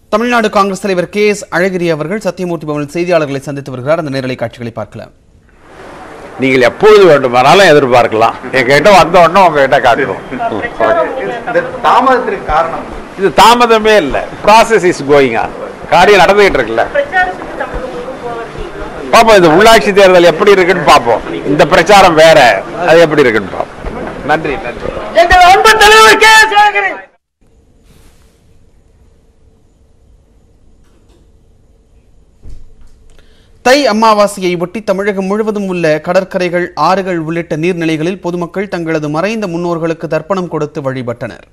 Tamil Nadu Congress தலைவர் K.S. Alagiri அவர்கள் சத்தியமூர்த்தி பவனில் செய்தியாளர்களை சந்தித்து வருகிறார். அந்த நேரலை காட்சிகளை பார்க்கலாம். நீங்கள் எப்பொழுது வேண்டுமானாலும் எதிர்பார்க்கலாம். என்கிட்ட வந்த உடனே உங்ககிட்ட காட்டுறோம். தாமதத்திற்கு காரணம் இது தாமதமே இல்லை. Process is going on. காரியம் நடந்துகிட்டு இருக்குல்ல. பார்ப்போம், இது உள்ளாட்சி தேர்தல் எப்படி இருக்குன்னு பார்ப்போம். இந்த பிரச்சாரம் வேற, அது எப்படி இருக்குன்னு பார்ப்போம். நன்றி நன்றி. எங்கள் அன்பு தலைவர் K.S. Alagiri. தை அமாவாசையை ஒட்டி தமிழகம் முழுவதும் உள்ள கடற்கரைகள், ஆறுகள் உள்ளிட்ட நீர்நிலைகளில் பொதுமக்கள் தங்களது மறைந்த முன்னோர்களுக்கு தர்ப்பணம் கொடுத்து வழிபட்டனர்.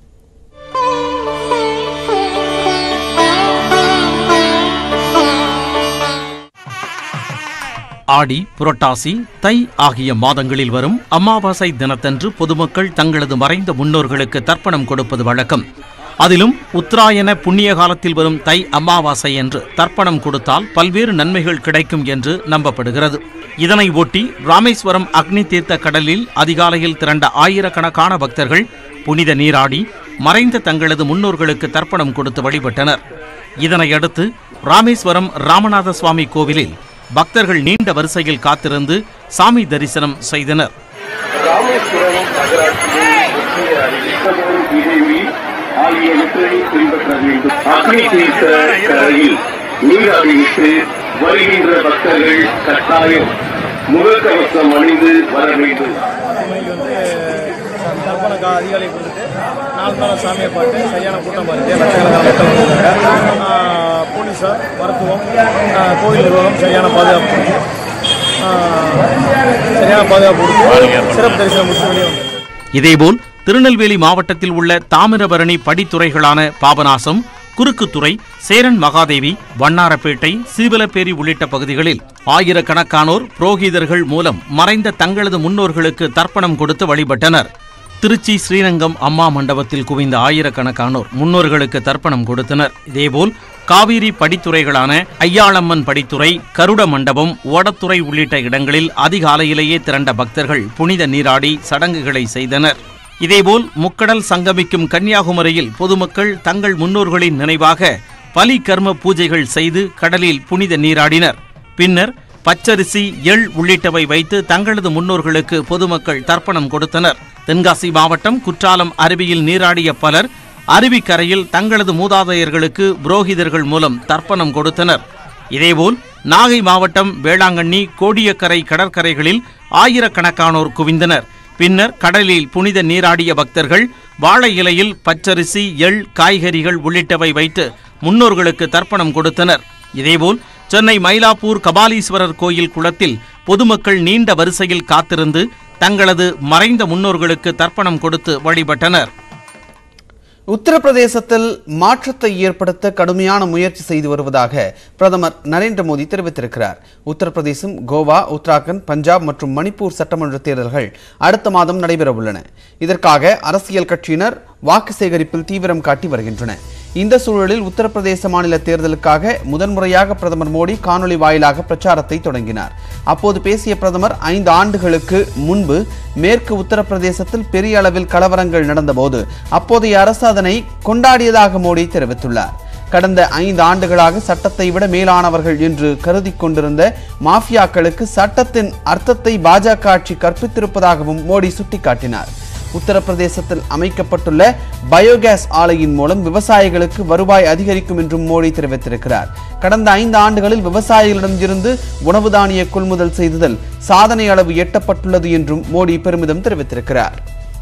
ஆடி, புரட்டாசி, தை ஆகிய மாதங்களில் வரும் அமாவாசை தினத்தன்று பொதுமக்கள் தங்களது மறைந்த முன்னோர்களுக்கு தர்ப்பணம் கொடுப்பது வழக்கம். அதிலும் உத்தராயண புண்ணிய காலத்தில் வரும் தை அமாவாசை என்று தர்ப்பணம் கொடுத்தால் பல்வேறு நன்மைகள் கிடைக்கும் என்று நம்பப்படுகிறது. இதனை ஒட்டி ராமேஸ்வரம் அக்னி தீர்த்த கடலில் அதிகாலையில் திரண்ட ஆயிரக்கணக்கான பக்தர்கள் புனித நீராடி மறைந்த தங்களது முன்னோர்களுக்கு தர்ப்பணம் கொடுத்து வழிபட்டனர். இதனையடுத்து ராமேஸ்வரம் ராமநாத சுவாமி கோவிலில் பக்தர்கள் நீண்ட வரிசையில் காத்திருந்து சாமி தரிசனம் செய்தனர். ஆகியவற்றை பின்பற்ற வேண்டும். அக்னி தீர்த்த கரையில் நீராடிவிட்டு வருகின்ற பக்தர்கள் கட்டாயம் முகக்கவசம் அணிந்து வர வேண்டும். தர்ப்பணக்கா அதிகாலை கொடுத்துட்டு 4 நாள் சாமியை பார்த்து சரியான கூட்டம் பாருங்க. லட்சக்கணக்கான மக்கள் போலீஸார், மருத்துவம், கோவில் நிர்வாகம் சரியான பாதுகாப்பு கொடுத்து சிறப்பு தரிசனம் முடிச்சு வெளியே வந்தது. இதேபோல் திருநெல்வேலி மாவட்டத்தில் உள்ள தாமிரபரணி படித்துறைகளான பாபநாசம், குறுக்குத்துறை, சேரன் மகாதேவி, வண்ணாரப்பேட்டை, சீவலப்பேரி உள்ளிட்ட பகுதிகளில் ஆயிரக்கணக்கானோர் புரோகிதர்கள் மூலம் மறைந்த தங்களது முன்னோர்களுக்கு தர்ப்பணம் கொடுத்து வழிபட்டனர். திருச்சி ஸ்ரீரங்கம் அம்மா மண்டபத்தில் குவிந்த ஆயிரக்கணக்கானோர் முன்னோர்களுக்கு தர்ப்பணம் கொடுத்தனர். இதேபோல் காவிரி படித்துறைகளான ஐயாளம்மன் படித்துறை, கருட மண்டபம், ஓடத்துறை உள்ளிட்ட இடங்களில் அதிகாலையிலேயே திரண்ட பக்தர்கள் புனித நீராடி சடங்குகளை செய்தனர். இதேபோல் முக்கடல் சங்கமிக்கும் கன்னியாகுமரியில் பொதுமக்கள் தங்கள் முன்னோர்களின் நினைவாக பலி கர்ம பூஜைகள் செய்து கடலில் புனித நீராடினர். பின்னர் பச்சரிசி, எள் உள்ளிட்டவை வைத்து தங்களது முன்னோர்களுக்கு பொதுமக்கள் தர்ப்பணம் கொடுத்தனர். தென்காசி மாவட்டம் குற்றாலம் அருவியில் நீராடிய பலர் அருவிக்கரையில் தங்களது மூதாதையர்களுக்கு புரோகிதர்கள் மூலம் தர்ப்பணம் கொடுத்தனர். இதேபோல் நாகை மாவட்டம் வேளாங்கண்ணி, கோடியக்கரை கடற்கரைகளில் ஆயிரக்கணக்கானோர் குவிந்தனர். பின்னர் கடலில் புனித நீராடிய பக்தர்கள் வாழை இலையில் பச்சரிசி, எள், காய்கறிகள் உள்ளிட்டவை வைத்து முன்னோர்களுக்கு தர்ப்பணம் கொடுத்தனர். இதேபோல் சென்னை மயிலாப்பூர் கபாலீஸ்வரர் கோயில் குளத்தில் பொதுமக்கள் நீண்ட வரிசையில் காத்திருந்து தங்களது மறைந்த முன்னோர்களுக்கு தர்ப்பணம் கொடுத்து வழிபட்டனர். உத்தரப்பிரதேசத்தில் மாற்றத்தை ஏற்படுத்த கடுமையான முயற்சி செய்து வருவதாக பிரதமர் நரேந்திர மோடி தெரிவித்திருக்கிறார். உத்தரப்பிரதேசம், கோவா, உத்தராகண்ட், பஞ்சாப் மற்றும் மணிப்பூர் சட்டமன்ற தேர்தல்கள் அடுத்த மாதம் நடைபெற உள்ளன. இதற்காக அரசியல் கட்சியினர் வாக்கு சேகரிப்பில் தீவிரம் காட்டி வருகின்றனர். இந்த சூழலில் உத்தரப்பிரதேச மாநில தேர்தலுக்காக முதன்முறையாக பிரதமர் மோடி காணொலி வாயிலாக பிரச்சாரத்தை தொடங்கினார். அப்போது பேசிய பிரதமர் 5 ஆண்டுகளுக்கு முன்பு மேற்கு உத்தரப்பிரதேசத்தில் பெரிய அளவில் கலவரங்கள் நடந்தபோது அப்போதைய அரசு அதனை கொண்டாடியதாக மோடி தெரிவித்துள்ளார். கடந்த 5 ஆண்டுகளாக சட்டத்தை விட மேலானவர்கள் என்று கருதி கொண்டிருந்த மாஃபியாக்களுக்கு சட்டத்தின் அர்த்தத்தை பாஜக ஆட்சி கற்பித்திருப்பதாகவும் மோடி சுட்டிக்காட்டினார். உத்தரப்பிரதேசத்தில் அமைக்கப்பட்டுள்ள பயோகேஸ் ஆலையின் மூலம் விவசாயிகளுக்கு வருவாய் அதிகரிக்கும் என்றும் மோடி தெரிவித்திருக்கிறார். கடந்த 5 ஆண்டுகளில் விவசாயிகளிடமிருந்து உணவு தானிய கொள்முதல் செய்ததில் சாதனை அளவு எட்டப்பட்டுள்ளது என்றும் மோடி பெருமிதம் தெரிவித்திருக்கிறார்.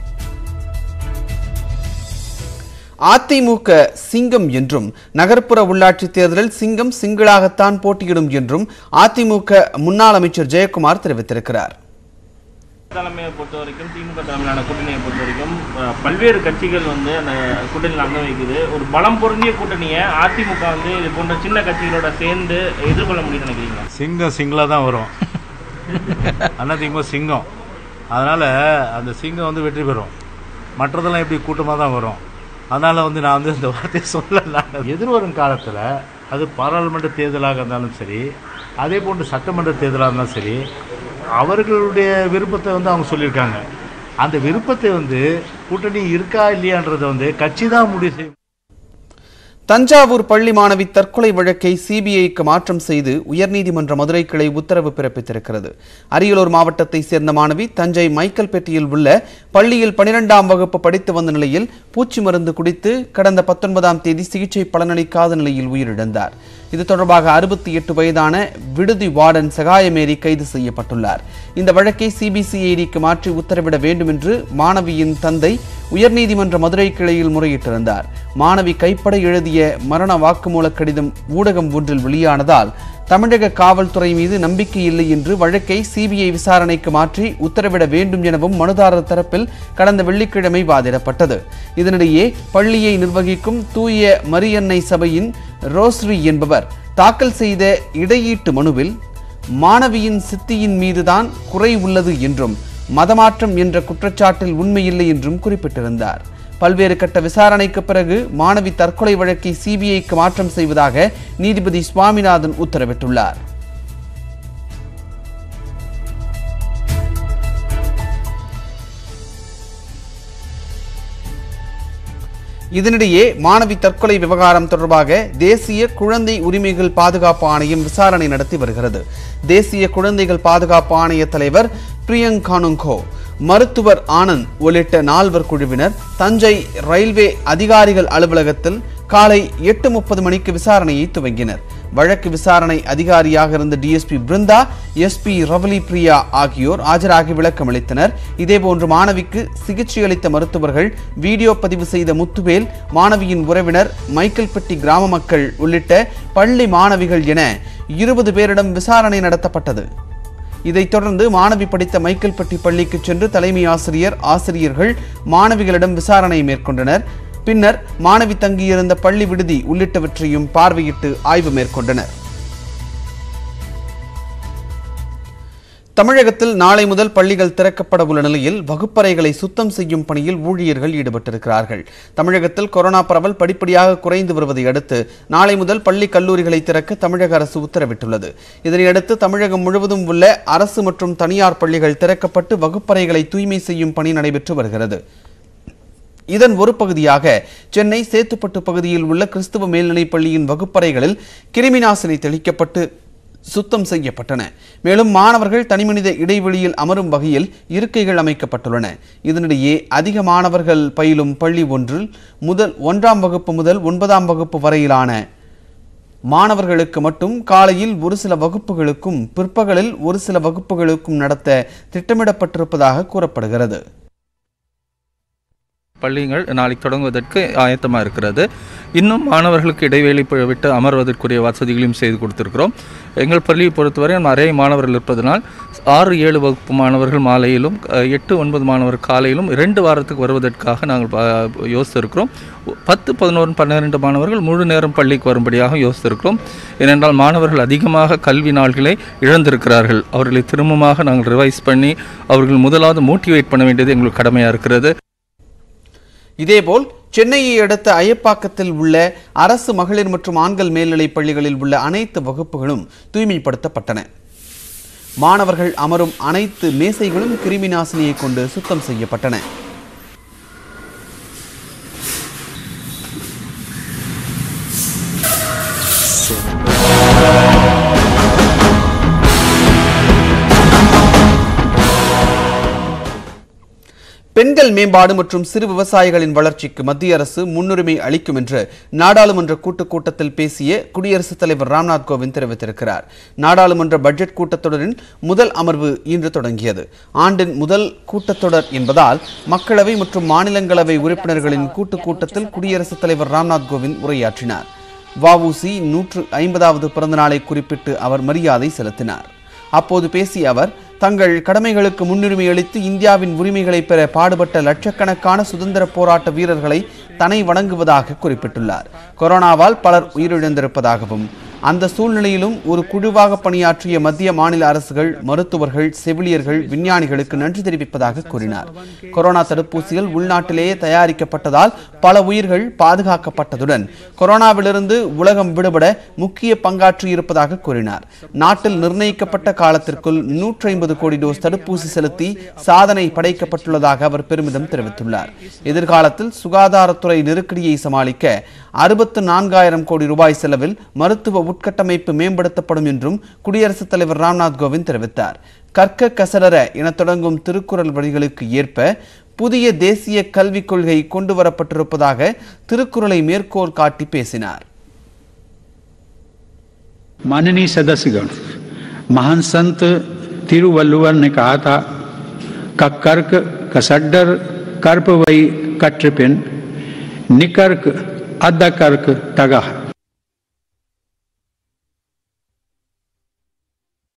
அதிமுக சிங்கம் என்றும் நகர்ப்புற உள்ளாட்சி தேர்தலில் சிங்கம் சிங்களாகத்தான் போட்டியிடும் என்றும் அதிமுக முன்னாள் அமைச்சர் ஜெயக்குமார் தெரிவித்திருக்கிறார். தலைமையை பொறுத்த வரைக்கும், திமுக தலைமையிலான கூட்டணியை பொறுத்த வரைக்கும் பல்வேறு கட்சிகள் அந்த கூட்டணியில் அங்க வைக்குது. ஒரு பலம் பொருந்திய கூட்டணியை அதிமுக இது போன்ற சின்ன கட்சிகளோட சேர்ந்து எதிர்கொள்ள முடியும்னு நினைக்கிறீங்க? சிங்கம் சிங்கிளாக தான் வரும். அதிமுக சிங்கம், அதனால் அந்த சிங்கம் வெற்றி பெறும். மற்றதெல்லாம் எப்படி கூட்டமாக தான் வரும். அதனால் நான் இந்த வார்த்தையை சொல்லலாம். எதிர்வரும் காலத்தில் அது பாராளுமன்ற தேர்தலாக இருந்தாலும் சரி, அதே போன்று சட்டமன்ற தேர்தலாக இருந்தாலும் சரி, அவர்களுடைய விருப்பத்தை அவங்க சொல்லியிருக்காங்க. அந்த விருப்பத்தை கூட்டணி இருக்கா இல்லையான்றதை கட்சி தான் முடிவு செய்யும். தஞ்சாவூர் பள்ளி மாணவி தற்கொலை வழக்கை சிபிஐக்கு மாற்றம் செய்து உயர்நீதிமன்ற மதுரை கிளை உத்தரவு பிறப்பித்திருக்கிறது. அரியலூர் மாவட்டத்தை சேர்ந்த மாணவி தஞ்சை மைக்கேல்பேட்டையில் உள்ள பள்ளியில் 12ஆம் வகுப்பு படித்து வந்த நிலையில் பூச்சி மருந்து குடித்து கடந்த 19ஆம் தேதி சிகிச்சை பலனளிக்காத நிலையில் உயிரிழந்தார். இது தொடர்பாக 68 வயதான விடுதி வார்டன் சகாயமேரி கைது செய்யப்பட்டுள்ளார். இந்த வழக்கை சிபிசிஐடிக்கு மாற்றி உத்தரவிட வேண்டும் என்று மாணவியின் தந்தை உயர்நீதிமன்ற மதுரை கிளையில் முறையிட்டிருந்தார். மாணவி கைப்பட எழுதிய மரண வாக்குமூல கடிதம் ஊடகம் ஒன்றில் வெளியானதால் தமிழக காவல்துறை மீது நம்பிக்கை இல்லை என்று வழக்கை சிபிஐ விசாரணைக்கு மாற்றி உத்தரவிட வேண்டும் எனவும் மனுதாரர் தரப்பில் கடந்த வெள்ளிக்கிழமை வாதிடப்பட்டது. இதனிடையே பள்ளியை நிர்வகிக்கும் தூய மரியன்னை சபையின் ரோஸ்ரி என்பவர் தாக்கல் செய்த இடையீட்டு மனுவில் மாணவியின் சித்தியின் மீதுதான் குறை உள்ளது என்றும் மதமாற்றம் என்ற குற்றச்சாட்டில் உண்மையில்லை என்றும் குறிப்பிட்டிருந்தார். பல்வேறு கட்ட விசாரணைக்கு பிறகு மாணவி தற்கொலை வழக்கை சிபிஐக்கு மாற்றம் செய்வதாக நீதிபதி சுவாமிநாதன் உத்தரவிட்டுள்ளார். இதனிடையே மாணவி தற்கொலை விவகாரம் தொடர்பாக தேசிய குழந்தை உரிமைகள் பாதுகாப்பு ஆணையம் விசாரணை நடத்தி வருகிறது. தேசிய குழந்தைகள் பாதுகாப்பு ஆணைய தலைவர் பிரியங்கானுங்கோ, மருத்துவர் ஆனந்த் உள்ளிட்ட 4 குழுவினர் தஞ்சை ரயில்வே அதிகாரிகள் அலுவலகத்தில் காலை 8:30 மணிக்கு விசாரணையை துவங்கினர். வழக்கு விசாரணை அதிகாரியாக இருந்த டிஎஸ்பி பிருந்தா, எஸ்பி ரவலி பிரியா ஆகியோர் ஆஜராகி விளக்கம் அளித்தனர். இதேபோன்று மாணவிக்கு சிகிச்சை அளித்த மருத்துவர்கள், வீடியோ பதிவு செய்த முத்துவேல், மாணவியின் உறவினர், மைக்கேல்பட்டி கிராம மக்கள் உள்ளிட்ட பள்ளி மாணவிகள் என 20 பேரிடம் விசாரணை நடத்தப்பட்டது. இதைத் தொடர்ந்து மாணவி படித்த மைக்கேல்பட்டி பள்ளிக்கு சென்று தலைமை ஆசிரியர், ஆசிரியர்கள் மாணவிகளிடம் விசாரணை மேற்கொண்டனர். பின்னர் மாணவி தங்கியிருந்த பள்ளி விடுதி உள்ளிட்டவற்றையும் பார்வையிட்டு ஆய்வு மேற்கொண்டனர். தமிழகத்தில் நாளை முதல் பள்ளிகள் திறக்கப்பட உள்ள நிலையில் வகுப்பறைகளை சுத்தம் செய்யும் பணியில் ஊழியர்கள் ஈடுபட்டிருக்கிறார்கள். தமிழகத்தில் கொரோனா பரவல் படிப்படியாக குறைந்து வருவதை அடுத்து நாளை முதல் பள்ளி கல்லூரிகளை திறக்க தமிழக அரசு உத்தரவிட்டுள்ளது. இதனையடுத்து தமிழகம் முழுவதும் உள்ள அரசு மற்றும் தனியார் பள்ளிகள் திறக்கப்பட்டு வகுப்பறைகளை தூய்மை செய்யும் பணி நடைபெற்று வருகிறது. இதன் ஒரு பகுதியாக சென்னை சேத்துப்பட்டு பகுதியில் உள்ள கிறிஸ்துவ மேல்நிலைப் பள்ளியின் வகுப்பறைகளில் கிருமிநாசினி தெளிக்கப்பட்டு சுத்தம் செய்யப்பட்டன. மேலும் மாணவர்கள் தனிமனித இடைவெளியில் அமரும் வகையில் இருக்கைகள் அமைக்கப்பட்டுள்ளன. இதனிடையே அதிக மாணவர்கள் பயிலும் பள்ளி ஒன்றில் 1ஆம் வகுப்பு முதல் 9ஆம் வகுப்பு வரையிலான மாணவர்களுக்கு மட்டும் காலையில் ஒரு சில வகுப்புகளுக்கும் பிற்பகலில் ஒரு சில வகுப்புகளுக்கும் நடத்த திட்டமிடப்பட்டிருப்பதாக கூறப்படுகிறது. பள்ளிகள் நாளைக்கு தொடங்குவதற்கு ஆயத்தமாக இருக்கிறது. இன்னும் மாணவர்களுக்கு இடைவேளை விட்டு அமர்வதற்குரிய வசதிகளையும் செய்து கொடுத்திருக்கிறோம். எங்கள் பள்ளியை பொறுத்தவரை நிறைய மாணவர்கள் இருப்பதனால் 6-7 வகுப்பு மாணவர்கள் மாலையிலும் 8-9 மாணவர்கள் காலையிலும் 2 வாரத்துக்கு வருவதற்காக நாங்கள் யோசித்திருக்கிறோம். 10, 11, 12 மாணவர்கள் முழு நேரம் பள்ளிக்கு வரும்படியாக யோசித்திருக்கிறோம். ஏனென்றால் மாணவர்கள் அதிகமாக கல்வி நாள்களை இழந்திருக்கிறார்கள். அவர்களை திரும்பமாக நாங்கள் ரிவைஸ் பண்ணி அவர்கள் முதலாவது மோட்டிவேட் பண்ண வேண்டியது எங்களுக்கு கடமையாக இருக்கிறது. இதேபோல் சென்னையை அடுத்த அயப்பாக்கத்தில் உள்ள அரசு மகளிர் மற்றும் ஆண்கள் மேல்நிலைப் பள்ளிகளில் உள்ள அனைத்து வகுப்புகளும் தூய்மைப்படுத்தப்பட்டன. மாணவர்கள் அமரும் அனைத்து மேசைகளும் கிருமிநாசினியை கொண்டு சுத்தம் செய்யப்பட்டன. பெண்கள் மேம்பாடு மற்றும் சிறு விவசாயிகளின் வளர்ச்சிக்கு மத்திய அரசு முன்னுரிமை அளிக்கும் என்று நாடாளுமன்ற கூட்டத்தில் பேசிய குடியரசுத் தலைவர் ராம்நாத் கோவிந்த் தெரிவித்திருக்கிறார். நாடாளுமன்ற பட்ஜெட் கூட்டத்தொடரின் முதல் அமர்வு இன்று தொடங்கியது. ஆண்டின் முதல் கூட்டத்தொடர் என்பதால் மக்களவை மற்றும் மாநிலங்களவை உறுப்பினர்களின் கூட்டத்தில் குடியரசுத் தலைவர் ராம்நாத் கோவிந்த் உரையாற்றினார். வஉசி 150வது பிறந்த நாளை குறிப்பிட்டு அவர் மரியாதை செலுத்தினார். அப்போது பேசிய அவர், தங்கள் கடமைகளுக்கு முன்னுரிமை அளித்து இந்தியாவின் உரிமைகளை பெற பாடுபட்ட லட்சக்கணக்கான சுதந்திர போராட்ட வீரர்களை தன்னை வணங்குவதாக குறிப்பிட்டுள்ளார். கொரோனாவால் பலர் உயிரிழந்திருப்பதாகவும் அந்த சூழ்நிலையிலும் ஒரு குழுவாக பணியாற்றிய மத்திய மாநில அரசுகள், மருத்துவர்கள், செவிலியர்கள், விஞ்ஞானிகளுக்கு நன்றி தெரிவிப்பதாக கூறினார். கொரோனா தடுப்பூசிகள் உள்நாட்டிலேயே தயாரிக்கப்பட்டதால் பல உயிர்கள் பாதுகாக்கப்பட்டதுடன் கொரோனாவிலிருந்து உலகம் விடுபட முக்கிய பங்காற்றி இருப்பதாக கூறினார். நாட்டில் நிர்ணயிக்கப்பட்ட காலத்திற்குள் 150 கோடி டோஸ் தடுப்பூசி செலுத்தி சாதனை படைக்கப்பட்டுள்ளதாக அவர் பெருமிதம் தெரிவித்துள்ளார். எதிர்காலத்தில் சுகாதாரத்துறை நெருக்கடியை சமாளிக்க 64,000 கோடி ரூபாய் செலவில் மருத்துவ உட்கட்டமைப்பு மேம்படுத்தப்படும் என்றும் குடியரசுத் தலைவர் ராம்நாத் கோவிந்த் தெரிவித்தார். கற்க கசடர என தொடங்கும் திருக்குறள் வரிகளுக்கு ஏற்ப புதிய தேசிய கல்விக் கொள்கை கொண்டு வரப்பட்டிருப்பதாக திருக்குறளை மேற்கோள் காட்டி பேசினார். माननीय सदस्यगण, महान संत तिरुवल्लुवर ने कहा था कर्क कसड्डर कर्प वही कट्रपिन निकर्क अद्दकर्क तगह